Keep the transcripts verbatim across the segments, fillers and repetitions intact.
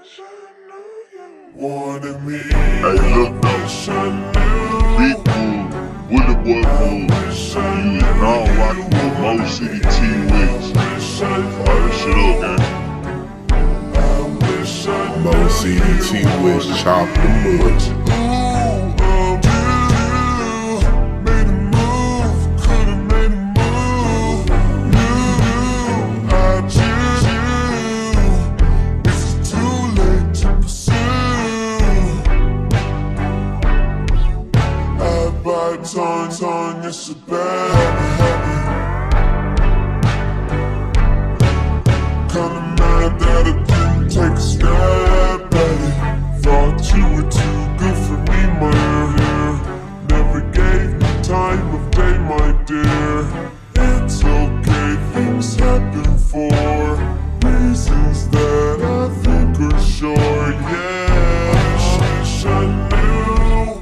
Wanted me. Hey, look though. Big move, Willie Boy move. You is now rocking with Mo City T-Wiz. Fire this shit up, man. Mo City T-Wiz, chop the mud. Tongue, tongue, it's a bad habit. Kinda mad that I didn't take a stab at it. Thought you were too good for me, my dear. Never gave me time of day, my dear. It's okay, things happen for reasons that I think are sure, yeah. I wish I knew.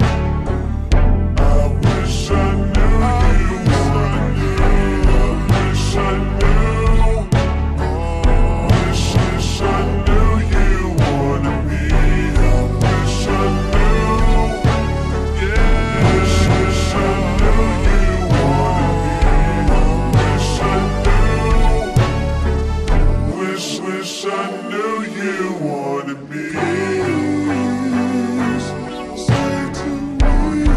Wish I knew you wanted me. Say to me,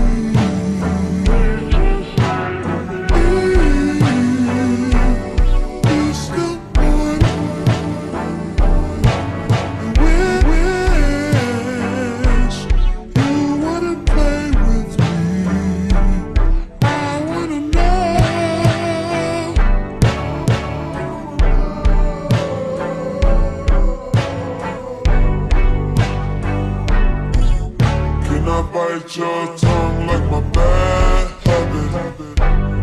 you still want me. Wish you wanna play with me. I wanna know. I bite your tongue like my bad habit.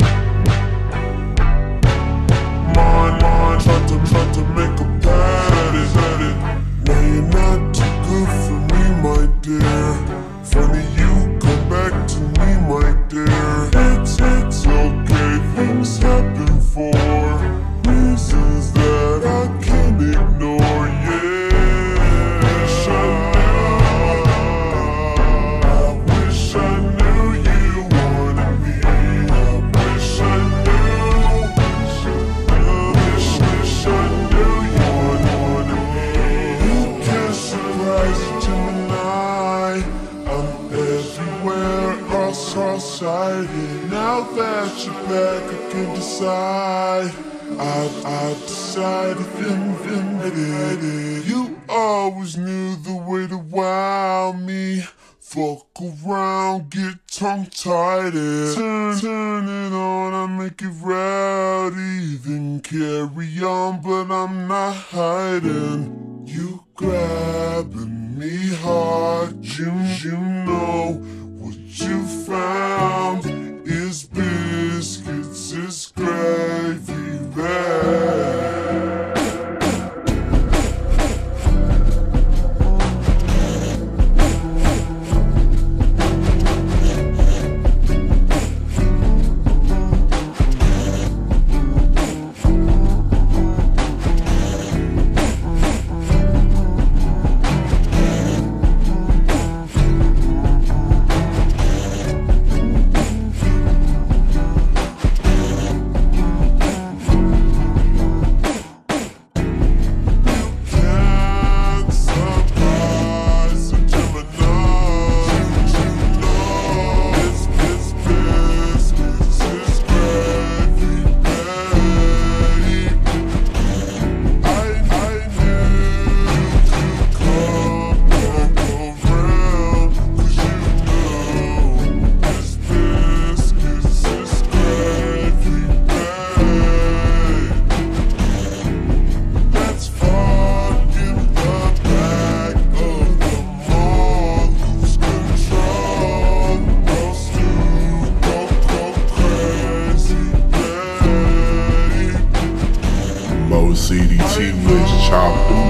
Mine, mine, try to, try to make a bad it. Now you're not too good for me, my dear. Funny you come back to me, my dear. It's, it's okay, things happen for reasons that I can't ignore, yeah. Now that you're back, I can decide. I, I decided, then, then, then, you always knew the way to wow me. Fuck around, get tongue-tied. Turn, turn it on, I make it rowdy. Then carry on, but I'm not hiding. You grabbing me hard, you, you know what you found is biscuits, is gravy bag. C D T Wiz, chop the